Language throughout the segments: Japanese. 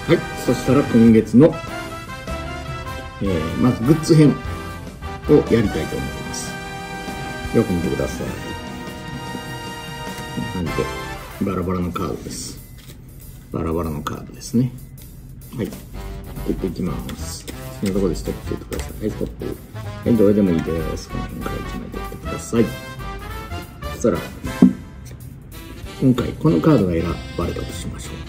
はい、そしたら今月の、まずグッズ編をやりたいと思います。よく見てください。こんな感じでバラバラのカードです。バラバラのカードですね。はい、取っていきます。そのところでストップしてください。はい、ストップ。はい、どれでもいいです。この辺から1枚取ってください。そしたら今回このカードが選ばれたとしましょう。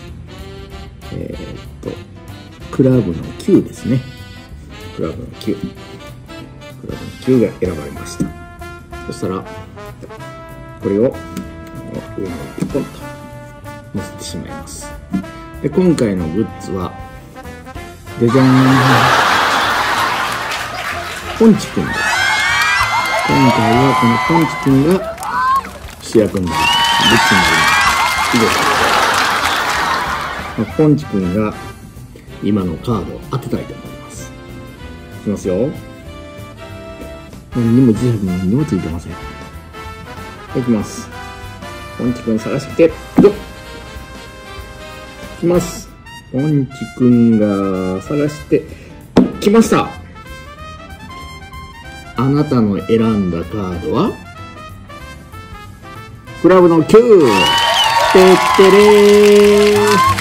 クラブの9ですね。クラブの9。クラブの9が選ばれました。そしたら、これを上にポンと乗せてしまいます。で、今回のグッズは、じゃじゃーん。ポンチくんです。今回はこのポンチくんが主役になります。グッズになります。以上です。ポンチくんが今のカードを当てたいと思います。いきますよ。何にも磁石も何にもついてません。いきます。ポンチくん探してきて、どっ！いきます。ポンチくんが探してきました。あなたの選んだカードはクラブの9！てってれー。